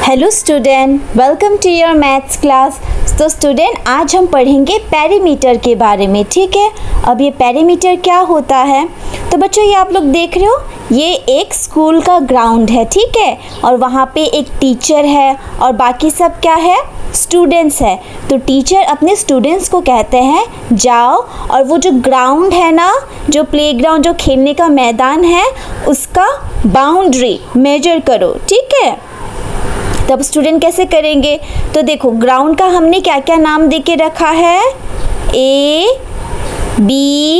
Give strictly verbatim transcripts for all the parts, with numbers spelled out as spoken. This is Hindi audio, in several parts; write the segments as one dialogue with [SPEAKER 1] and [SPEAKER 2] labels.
[SPEAKER 1] Hello student, welcome to your maths class. तो स्टूडेंट, आज हम पढ़ेंगे पेरीमीटर के बारे में। ठीक है, अब ये पेरीमीटर क्या होता है? तो बच्चों, ये आप लोग देख रहे हो, ये एक स्कूल का ग्राउंड है। ठीक है, और वहाँ पे एक टीचर है और बाकी सब क्या है, स्टूडेंट्स है। तो टीचर अपने स्टूडेंट्स को कहते हैं जाओ और वो जो ग्राउंड है ना, जो प्लेग्राउंड, जो खेलने का मैदान है, उसका बाउंड्री मेजर करो। ठीक है, तब स्टूडेंट कैसे करेंगे? तो देखो, ग्राउंड का हमने क्या क्या नाम दे के रखा है, ए बी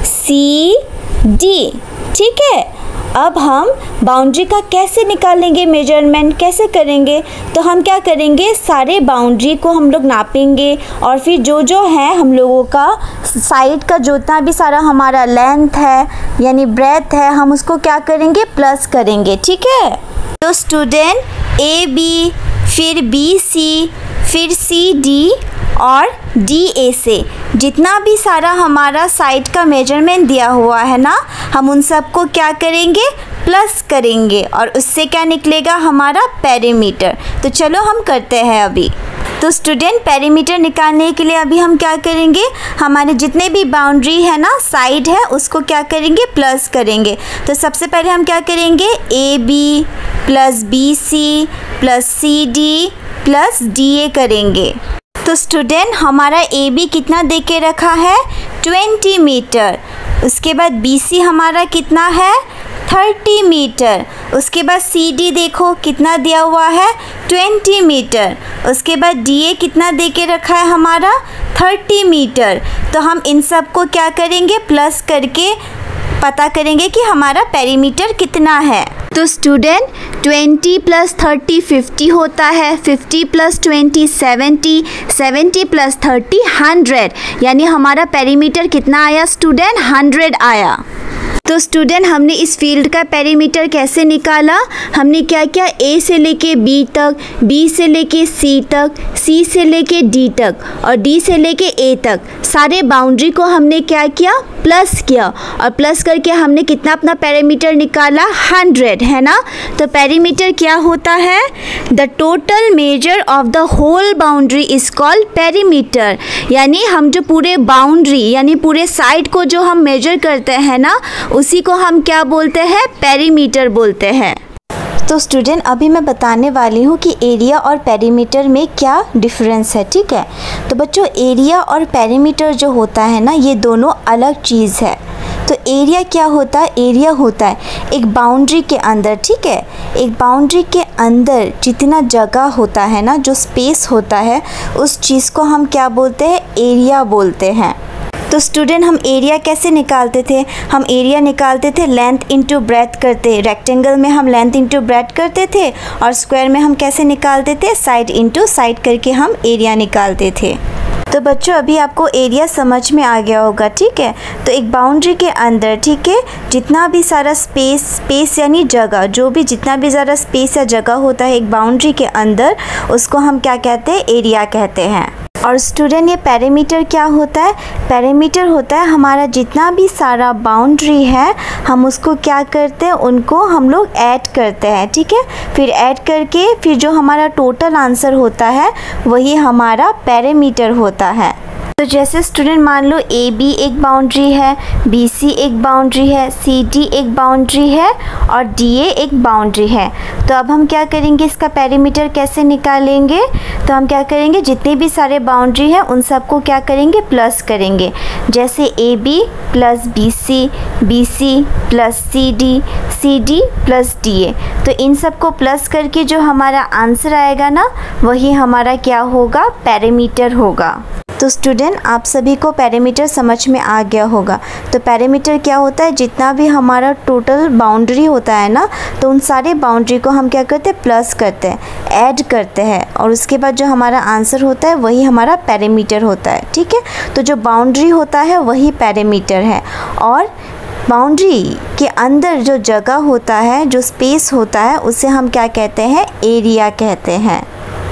[SPEAKER 1] सी डी। ठीक है, अब हम बाउंड्री का कैसे निकालेंगे, मेजरमेंट कैसे करेंगे? तो हम क्या करेंगे, सारे बाउंड्री को हम लोग नापेंगे और फिर जो जो है हम लोगों का साइड का जितना भी सारा हमारा लेंथ है यानी ब्रेथ है, हम उसको क्या करेंगे, प्लस करेंगे। ठीक है, तो स्टूडेंट ए बी, फिर बी सी, फिर सी डी और डी ए से जितना भी सारा हमारा साइड का मेजरमेंट दिया हुआ है ना, हम उन सबको क्या करेंगे, प्लस करेंगे और उससे क्या निकलेगा, हमारा पेरीमीटर। तो चलो हम करते हैं अभी। तो स्टूडेंट, पेरीमीटर निकालने के लिए अभी हम क्या करेंगे, हमारे जितने भी बाउंड्री है ना, साइड है, उसको क्या करेंगे, प्लस करेंगे। तो सबसे पहले हम क्या करेंगे, A B plus B C plus C D plus D A करेंगे। तो स्टूडेंट, हमारा ए बी कितना दे के रखा है, ट्वेंटी मीटर। उसके बाद बी सी हमारा कितना है, थर्टी मीटर। उसके बाद सी डी देखो कितना दिया हुआ है, ट्वेंटी मीटर। उसके बाद डी ए कितना दे के रखा है हमारा, थर्टी मीटर। तो हम इन सब को क्या करेंगे, प्लस करके पता करेंगे कि हमारा पेरीमीटर कितना है। तो student, twenty plus thirty fifty होता है, fifty plus twenty seventy, seventy plus thirty hundred, यानी हमारा पेरीमीटर कितना आया स्टूडेंट, हंड्रेड आया। तो स्टूडेंट, हमने इस फील्ड का पेरीमीटर कैसे निकाला, हमने क्या किया, ए से लेके बी तक, बी से लेके सी तक, सी से लेके डी तक और डी से लेके ए तक सारे बाउंड्री को हमने क्या किया, प्लस किया और प्लस करके हमने कितना अपना पेरीमीटर निकाला, हंड्रेड, है ना। तो पेरीमीटर क्या होता है, the total measure of the whole boundary is called perimeter. यानी हम जो पूरे बाउंड्री यानी पूरे साइड को जो हम मेजर करते हैं ना, उसी को हम क्या बोलते हैं, पेरीमीटर बोलते हैं। तो स्टूडेंट, अभी मैं बताने वाली हूँ कि एरिया और पेरीमीटर में क्या डिफरेंस है। ठीक है, तो बच्चों, एरिया और पेरीमीटर जो होता है ना, ये दोनों अलग चीज़ है। तो एरिया क्या होता है, एरिया होता है एक बाउंड्री के अंदर। ठीक है, एक बाउंड्री के अंदर जितना जगह होता है ना, जो स्पेस होता है, उस चीज़ को हम क्या बोलते हैं, एरिया बोलते हैं। तो स्टूडेंट, हम एरिया कैसे निकालते थे, हम एरिया निकालते थे लेंथ इंटू ब्रेथ करते। रेक्टेंगल में हम लेंथ इंटू ब्रेथ करते थे और स्क्वायर में हम कैसे निकालते थे, साइड इंटू साइड करके हम एरिया निकालते थे। तो बच्चों, अभी आपको एरिया समझ में आ गया होगा। ठीक है, तो एक बाउंड्री के अंदर, ठीक है, जितना भी सारा स्पेस, स्पेस यानी जगह, जो भी जितना भी ज़्यादा स्पेस या जगह होता है एक बाउंड्री के अंदर, उसको हम क्या कहते हैं, एरिया कहते हैं। और स्टूडेंट, ये पेरीमीटर क्या होता है, पेरीमीटर होता है हमारा जितना भी सारा बाउंड्री है, हम उसको क्या करते हैं, उनको हम लोग ऐड करते हैं। ठीक है, फिर ऐड करके फिर जो हमारा टोटल आंसर होता है वही हमारा पेरीमीटर होता है। तो जैसे स्टूडेंट, मान लो ए बी एक बाउंड्री है, बी सी एक बाउंड्री है, सी डी एक बाउंड्री है और डी ए एक बाउंड्री है। तो अब हम क्या करेंगे, इसका पेरीमीटर कैसे निकालेंगे? तो हम क्या करेंगे, जितने भी सारे बाउंड्री हैं उन सबको क्या करेंगे, प्लस करेंगे। जैसे A B plus B C, B C plus C D, C D plus D A. तो इन सबको प्लस करके जो हमारा आंसर आएगा ना, वही हमारा क्या होगा, पेरीमीटर होगा। तो स्टूडेंट, आप सभी को पेरीमीटर समझ में आ गया होगा। तो पेरीमीटर क्या होता है, जितना भी हमारा टोटल बाउंड्री होता है ना, तो उन सारे बाउंड्री को हम क्या करते हैं, प्लस करते हैं, ऐड करते हैं और उसके बाद जो हमारा आंसर होता है वही हमारा पेरीमीटर होता है। ठीक है, तो जो बाउंड्री होता है वही पेरीमीटर है और बाउंड्री के अंदर जो जगह होता है, जो स्पेस होता है, उसे हम क्या कहते हैं, एरिया कहते हैं।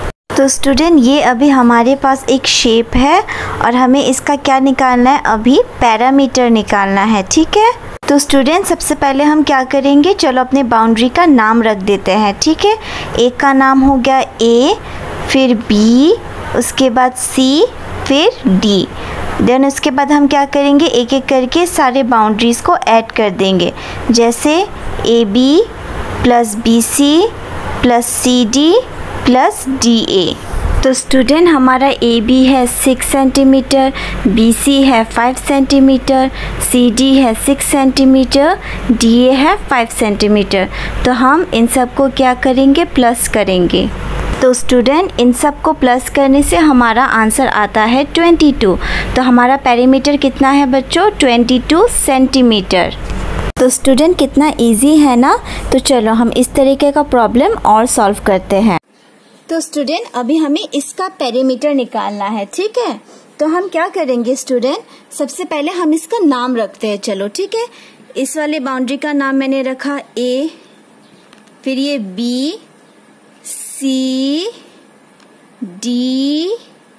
[SPEAKER 1] तो स्टूडेंट, ये अभी हमारे पास एक शेप है और हमें इसका क्या निकालना है, अभी पैरामीटर निकालना है। ठीक है, तो स्टूडेंट सबसे पहले हम क्या करेंगे, चलो अपने बाउंड्री का नाम रख देते हैं, ठीक है। एक का नाम हो गया ए, फिर बी, उसके बाद सी, फिर डी। देन उसके बाद हम क्या करेंगे, एक एक करके सारे बाउंड्रीज़ को ऐड कर देंगे, जैसे A B plus B C plus C D plus D A. तो स्टूडेंट हमारा ए बी है सिक्स सेंटीमीटर, बी सी है फाइव सेंटीमीटर, सी डी है सिक्स सेंटीमीटर, डी ए है फाइव सेंटीमीटर। तो हम इन सब को क्या करेंगे, प्लस करेंगे। तो स्टूडेंट इन सब को प्लस करने से हमारा आंसर आता है ट्वेंटी टू। तो हमारा पेरीमीटर कितना है बच्चों, ट्वेंटी टू सेंटीमीटर। तो स्टूडेंट कितना इजी है ना। तो चलो हम इस तरीके का प्रॉब्लम और सॉल्व करते हैं। तो स्टूडेंट अभी हमें इसका पेरीमीटर निकालना है, ठीक है। तो हम क्या करेंगे स्टूडेंट, सबसे पहले हम इसका नाम रखते हैं, चलो ठीक है। इस वाले बाउंड्री का नाम मैंने रखा ए, फिर ये B, C, D,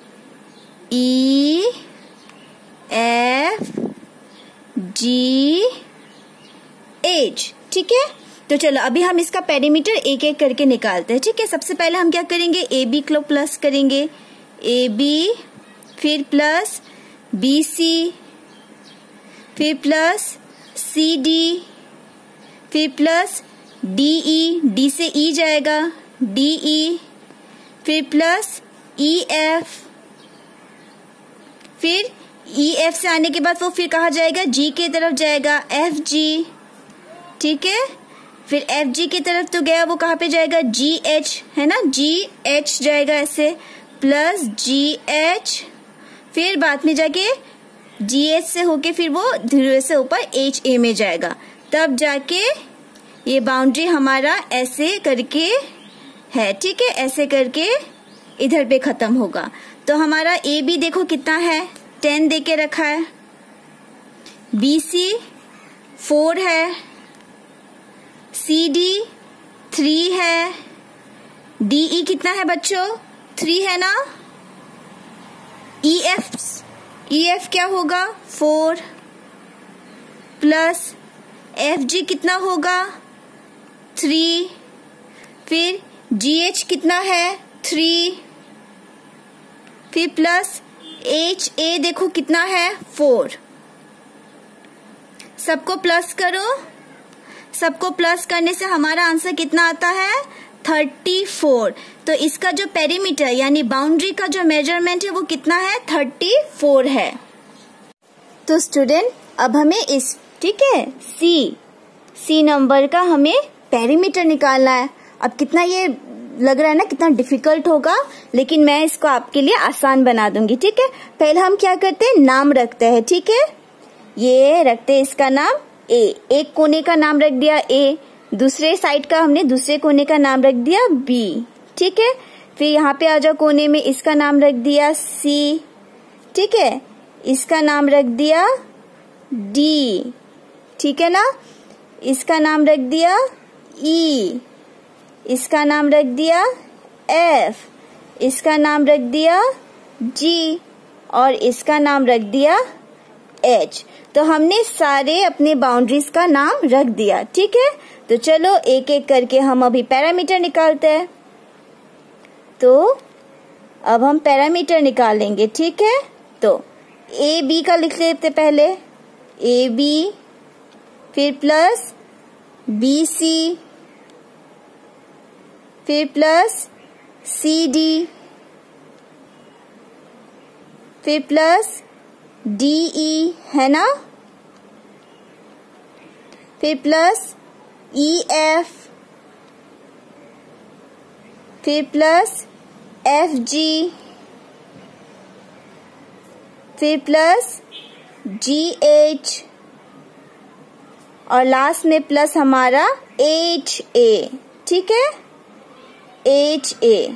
[SPEAKER 1] E, F, G, H, ठीक है। तो चलो अभी हम इसका पेरीमीटर एक एक करके निकालते हैं, ठीक है। सबसे पहले हम क्या करेंगे, ए बी को प्लस करेंगे, ए बी, फिर प्लस बी सी, फिर प्लस सी डी, फिर प्लस डी ई, डी से ई जाएगा, डी ई, फिर प्लस ई एफ, फिर ई एफ से आने के बाद वो फिर कहा जाएगा जी के तरफ जाएगा, एफ जी, ठीक है। फिर एफ जी की तरफ तो गया, वो कहाँ पे जाएगा, जी एच, है ना, जी एच जाएगा ऐसे, प्लस जी एच, फिर बाद में जाके जी एच से होके फिर वो धीरे से ऊपर एच ए में जाएगा, तब जाके ये बाउंड्री हमारा ऐसे करके है, ठीक है, ऐसे करके इधर पे खत्म होगा। तो हमारा ए बी देखो कितना है, टेन दे के रखा है, बी सी फोर है, सी डी थ्री है, डी ई कितना है बच्चों, थ्री है ना, ई एफ, ई एफ क्या होगा, फोर, प्लस एफ जी कितना होगा, थ्री, फिर जी एच कितना है, थ्री, फिर प्लस एच ए देखो कितना है, फोर। सबको प्लस करो, सबको प्लस करने से हमारा आंसर कितना आता है, थर्टी फोर। तो इसका जो पेरीमीटर यानी बाउंड्री का जो मेजरमेंट है वो कितना है, थर्टी फोर है। तो स्टूडेंट अब हमें इस, ठीक है, सी सी नंबर का हमें पेरीमीटर निकालना है। अब कितना ये लग रहा है ना, कितना डिफिकल्ट होगा, लेकिन मैं इसको आपके लिए आसान बना दूंगी, ठीक है। पहले हम क्या करते हैं, नाम रखते हैं, ठीक है। ये रखते हैं इसका नाम ए, एक कोने का नाम रख दिया ए, दूसरे साइड का हमने दूसरे कोने का नाम रख दिया बी, ठीक है। फिर यहाँ पे आ जाओ कोने में, इसका नाम रख दिया सी, ठीक है, इसका नाम रख दिया डी, ठीक है ना, इसका नाम रख दिया ई, इसका नाम रख दिया एफ, इसका नाम रख दिया जी, और इसका नाम रख दिया एच। तो हमने सारे अपने बाउंड्रीज का नाम रख दिया, ठीक है। तो चलो एक एक करके हम अभी पैरामीटर निकालते हैं। तो अब हम पैरामीटर निकालेंगे, ठीक है। तो ए बी का लिख लेते पहले, ए बी, फिर प्लस बी सी, फिर प्लस सी डी, फिर प्लस डी ई, है ना, फिर प्लस ई एफ, फिर प्लस एफ जी, फिर प्लस जी एच, और लास्ट में प्लस हमारा एच ए, ठीक है, एच ए।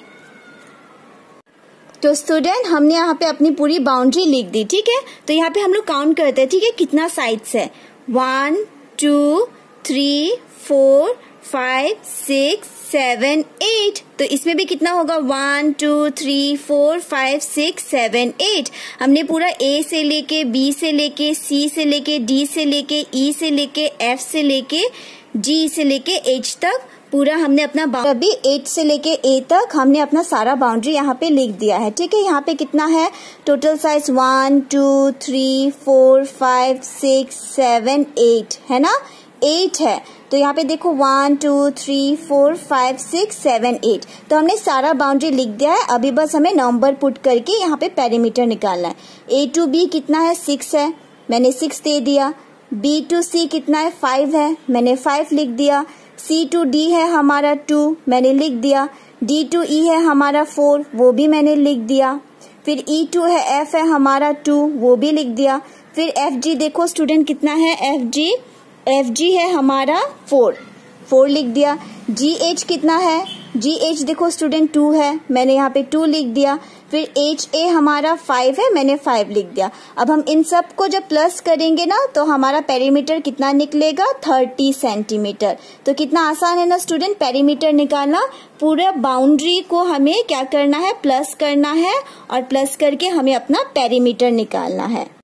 [SPEAKER 1] तो स्टूडेंट हमने यहाँ पे अपनी पूरी बाउंड्री लिख दी, ठीक है। तो यहाँ पे हम लोग काउंट करते हैं, ठीक है, कितना साइड्स है, one two three four five six seven eight. तो इसमें भी कितना होगा, one two three four five six seven eight. हमने पूरा ए से लेके बी से लेके सी से लेके डी से लेके ई से लेके एफ से लेके जी से लेके एच तक पूरा हमने अपना अभी एट से लेके ए तक हमने अपना सारा बाउंड्री यहाँ पे लिख दिया है। ठीक है, यहाँ पे कितना है total size, one two three four five six seven eight है ना, एट है। तो यहाँ पे देखो one two three four five six seven eight. तो हमने सारा बाउंड्री लिख दिया है। अभी बस हमें नंबर पुट करके यहाँ पे पेरीमीटर निकालना है। ए टू बी कितना है, सिक्स है, मैंने सिक्स दे दिया। बी टू सी कितना है, फाइव है, मैंने फाइव लिख दिया। सी टू डी है हमारा टू, मैंने लिख दिया। डी टू ई है हमारा फोर, वो भी मैंने लिख दिया। फिर ई टू है एफ है हमारा टू, वो भी लिख दिया। फिर एफ जी देखो स्टूडेंट कितना है, एफ जी एफ जी है हमारा फोर, फोर लिख दिया। जी एच कितना है, जी एच देखो स्टूडेंट टू है, मैंने यहाँ पे टू लिख दिया। फिर एच ए हमारा फाइव है, मैंने फाइव लिख दिया। अब हम इन सब को जब प्लस करेंगे ना तो हमारा पेरीमीटर कितना निकलेगा, थर्टी सेंटीमीटर। तो कितना आसान है ना स्टूडेंट पेरीमीटर निकालना। पूरा बाउंड्री को हमें क्या करना है, प्लस करना है और प्लस करके हमें अपना पेरीमीटर निकालना है।